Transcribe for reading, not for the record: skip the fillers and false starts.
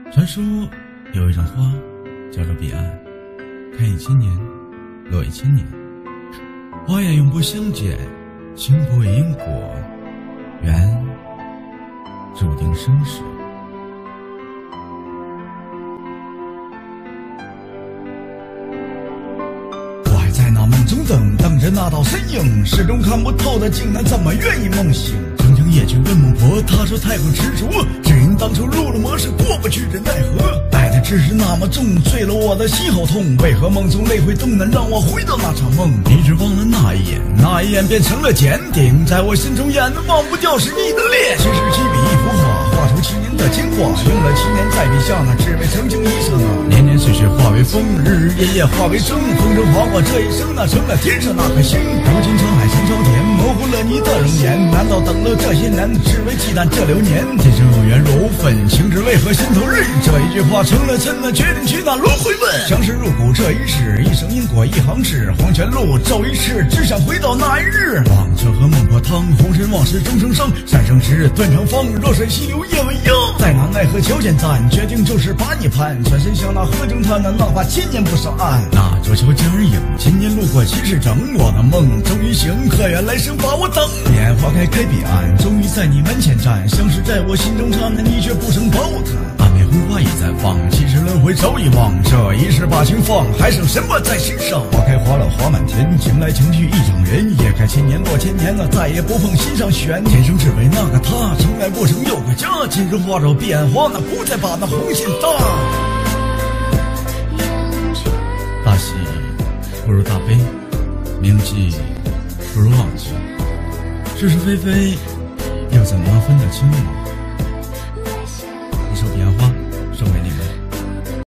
传说有一种花叫做彼岸，开1000年，落1000年。花叶永不相见，情不为因果，缘注定生死。我还在那梦中等着那道身影，始终看不透的，竟然这么愿意梦醒。曾经也去问孟婆，她说太过执着，只因当初入了魔是过不去的奈何。爱的只是那么重，醉了我的心好痛，为何梦中泪会动能让我回到那场梦？一直忘了那一眼，那一眼变成了坚定，在我心中眼忘不掉是你的脸。其实起笔一幅画，画出7年的精华，用了7年在笔下，那只为曾经一刹那。年年岁岁化为风，日日夜夜化为征，风中划过这一生，那成了天上那颗星。如今沧海桑朝天，模糊了你的容颜，难道等了这些年，只为忌惮这流年？今生有缘若无分，情只为何心头认？这一句话成了真的，决定去那轮回问。相识入骨这一世，一生因果一行字，黄泉路走一世，只想回到那一日。忘却和孟婆汤，红尘往事终成伤，三生石断肠方，弱水细流夜未央。在那奈何桥前站，决定就是把你攀，转身向那河中滩，哪怕千年不上岸。那座桥尖儿影，今年路过7时整，我的梦终于醒，可愿来生把我等。年花开开彼岸，终于在你门前站，相识在我心中刹那，你却不曾把我看。暗面红花已绽放，7世轮回早已忘，这一世把情放，还剩什么在心上？花开花落花满天，情来情去一场缘，也开千年落千年，那再也不碰心上悬。天生只为那个他，从来不曾有个家，今日花若变花，那不再把那红线搭。大喜不如大悲，铭记不如忘记，是是非非又怎么分得清呢？